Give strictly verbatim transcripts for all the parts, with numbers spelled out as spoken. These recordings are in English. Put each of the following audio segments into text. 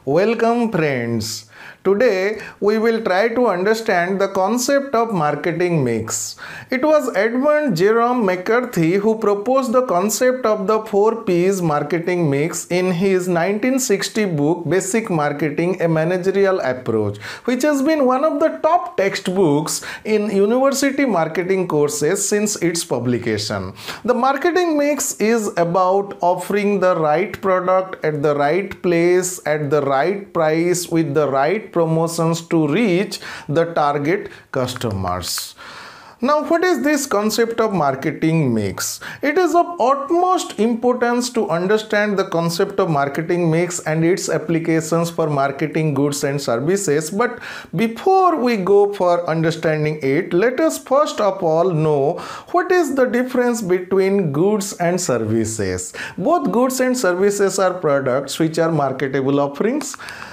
Welcome friends. Today we will try to understand the concept of marketing mix. It was Edmund Jerome McCarthy who proposed the concept of the four P's marketing mix in his nineteen sixty book Basic Marketing: A Managerial Approach, which has been one of the top textbooks in university marketing courses since its publication. The marketing mix is about offering the right product at the right place at the right price with the right promotions to reach the target customers. Now, what is this concept of marketing mix? It is of utmost importance to understand the concept of marketing mix and its applications for marketing goods and services. But before we go for understanding it, let us first of all know what is the difference between goods and services. Both goods and services are products which are marketable offerings.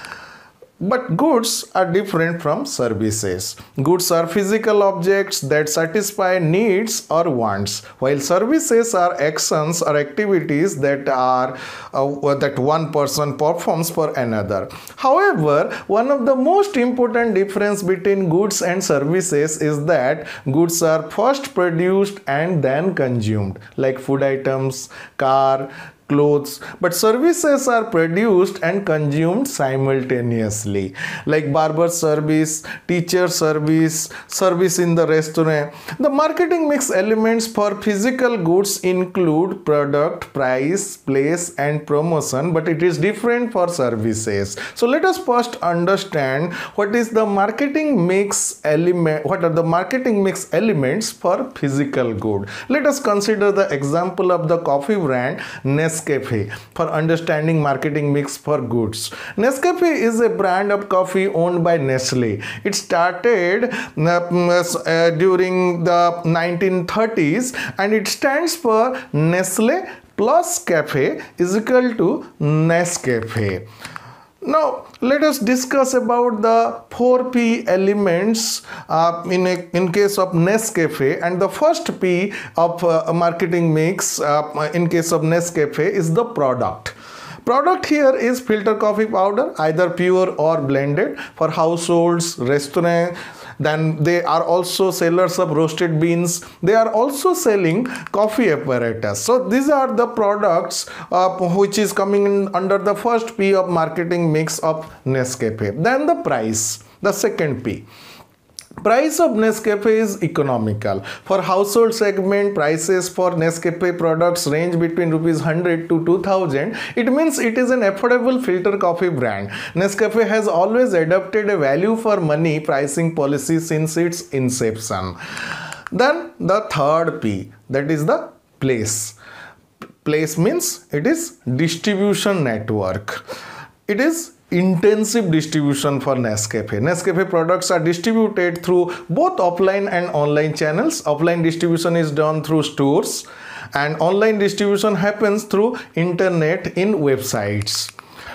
But goods are different from services. Goods are physical objects that satisfy needs or wants, while services are actions or activities that are uh, that one person performs for another. However, one of the most important difference between goods and services is that goods are first produced and then consumed, like food items, car, clothes, but services are produced and consumed simultaneously, like barber service, teacher service, service in the restaurant. The marketing mix elements for physical goods include product, price, place, and promotion, but it is different for services. So let us first understand what is the marketing mix element, what are the marketing mix elements for physical good. Let us consider the example of the coffee brand Nescafe for understanding marketing mix for goods. Nescafe is a brand of coffee owned by Nestle. It started uh, uh, during the nineteen thirties and it stands for Nestle plus Cafe is equal to Nescafe. Now, let us discuss about the four P elements uh, in, a, in case of Nescafe, and the first P of uh, marketing mix uh, in case of Nescafe is the product. Product here is filter coffee powder, either pure or blended, for households, restaurants. Then they are also sellers of roasted beans. They are also selling coffee apparatus. So these are the products uh, which is coming in under the first P of marketing mix of Nescafe. Then the price, the second P. Price of Nescafe is economical. For household segment, prices for Nescafe products range between rupees one hundred to two thousand. It means it is an affordable filter coffee brand. Nescafe has always adopted a value for money pricing policy since its inception. Then the third P, that is the place. Place means it is distribution network. It is intensive distribution for Nescafe. Nescafe products are distributed through both offline and online channels. Offline distribution is done through stores and online distribution happens through internet in websites.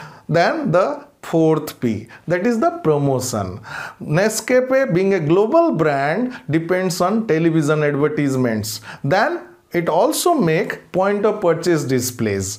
Then the fourth P, that is the promotion. Nescafe, being a global brand, depends on television advertisements. Then it also make point of purchase displays,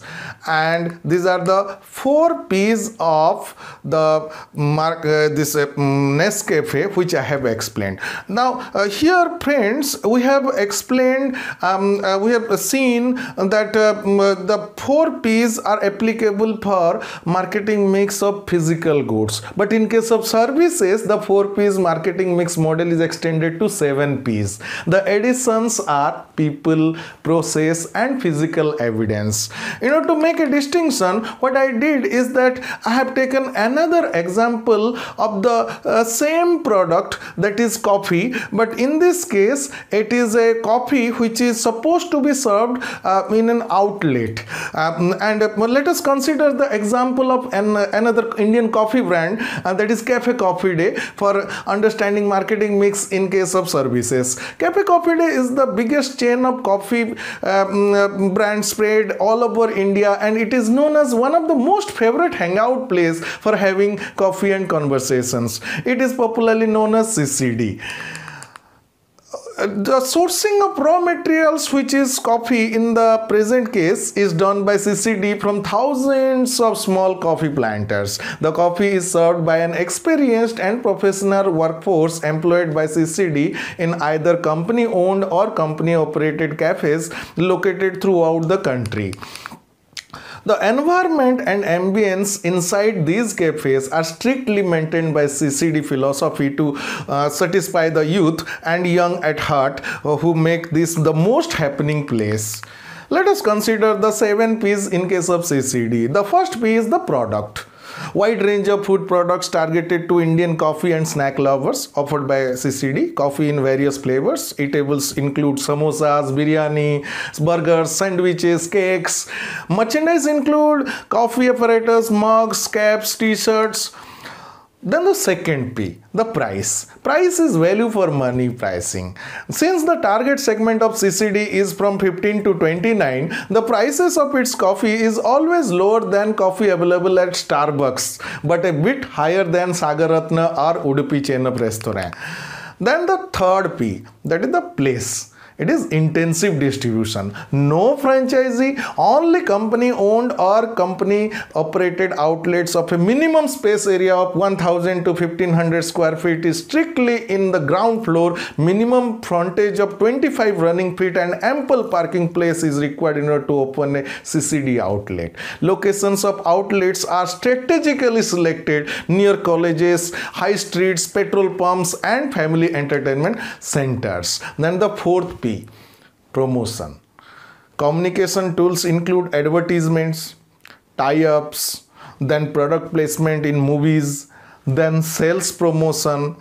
and these are the four P's of the mark uh, this uh, Nescafe which I have explained. Now uh, here friends, we have explained um, uh, we have seen that uh, the four P's are applicable for marketing mix of physical goods, but in case of services the four P's marketing mix model is extended to seven P's. The additions are people, process, and physical evidence. You know, to make a distinction, what I did is that I have taken another example of the uh, same product, that is coffee, but in this case it is a coffee which is supposed to be served uh, in an outlet. Um, and uh, let us consider the example of an, uh, another Indian coffee brand, uh, that is Cafe Coffee Day, for understanding marketing mix in case of services. Cafe Coffee Day is the biggest chain of coffee um, brand spread all over India, and it is known as one of the most favorite hangout place for having coffee and conversations. It is popularly known as C C D. the sourcing of raw materials, which is coffee in the present case, is done by C C D from thousands of small coffee planters. The coffee is served by an experienced and professional workforce employed by C C D in either company owned or company operated cafes located throughout the country. The environment and ambience inside these cafes are strictly maintained by C C D philosophy to uh, satisfy the youth and young at heart uh, who make this the most happening place. Let us consider the seven P's in case of C C D. The first P is the product. Wide range of food products targeted to Indian coffee and snack lovers offered by C C D. Coffee in various flavors. Eatables include samosas, biryani, burgers, sandwiches, cakes. Merchandise include coffee apparatus, mugs, caps, t-shirts. Then the second P, the price. Price is value for money pricing. Since the target segment of C C D is from fifteen to twenty-nine, the prices of its coffee is always lower than coffee available at Starbucks, but a bit higher than Sagaratna or Udupi chain of restaurant. Then the third P, that is the place. It is intensive distribution. No franchisee, only company owned or company operated outlets of a minimum space area of one thousand to fifteen hundred square feet is strictly in the ground floor. Minimum frontage of twenty-five running feet and ample parking place is required in order to open a C C D outlet. Locations of outlets are strategically selected near colleges, high streets, petrol pumps and family entertainment centers. Then the fourth P, promotion. Communication tools include advertisements, tie-ups, then product placement in movies, then sales promotion.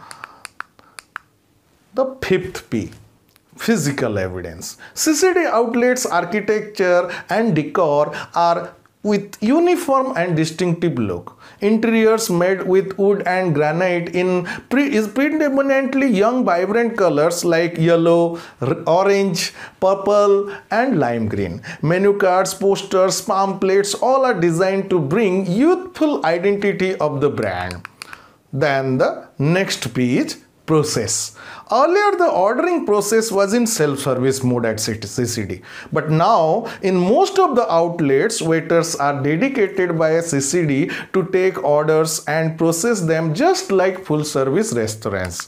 The fifth P, physical evidence. C C D outlets architecture and decor are with uniform and distinctive look. Interiors made with wood and granite in pre is predominantly young vibrant colors like yellow, orange, purple and lime green. Menu cards, posters, pamphlets all are designed to bring youthful identity of the brand. Then the next P is process. Earlier, the ordering process was in self-service mode at C C D, but now in most of the outlets, waiters are dedicated by a C C D to take orders and process them just like full-service restaurants.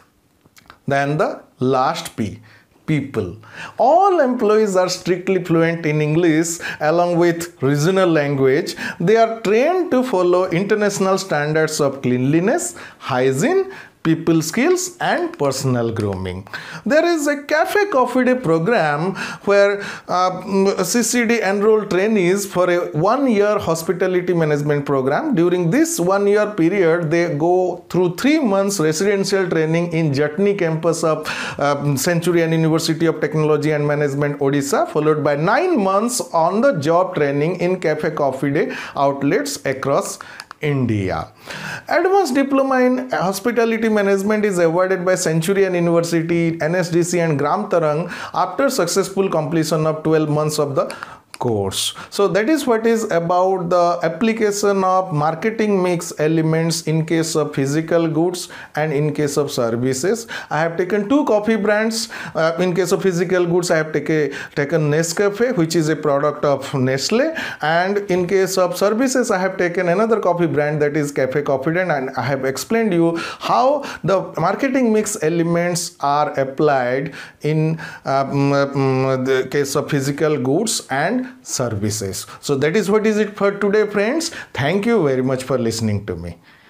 Then the last P, people. All employees are strictly fluent in English along with regional language. They are trained to follow international standards of cleanliness, hygiene, people skills and personal grooming. There is a Cafe Coffee Day program where uh, C C D enrolled trainees for a one-year hospitality management program. During this one-year period, they go through three months residential training in Jatni campus of uh, Centurion University of Technology and Management, Odisha, followed by nine months on-the-job training in Cafe Coffee Day outlets across India. Advanced Diploma in Hospitality Management is awarded by Centurion University, N S D C and Gram Tarang after successful completion of twelve months of the course. So that is what is about the application of marketing mix elements in case of physical goods and in case of services. I have taken two coffee brands. Uh, in case of physical goods, I have take, taken Nescafe, which is a product of Nestle, and in case of services, I have taken another coffee brand, that is Cafe Coffee Day, and I have explained you how the marketing mix elements are applied in um, um, the case of physical goods and services. So that is what is it for today, friends. Thank you very much for listening to me.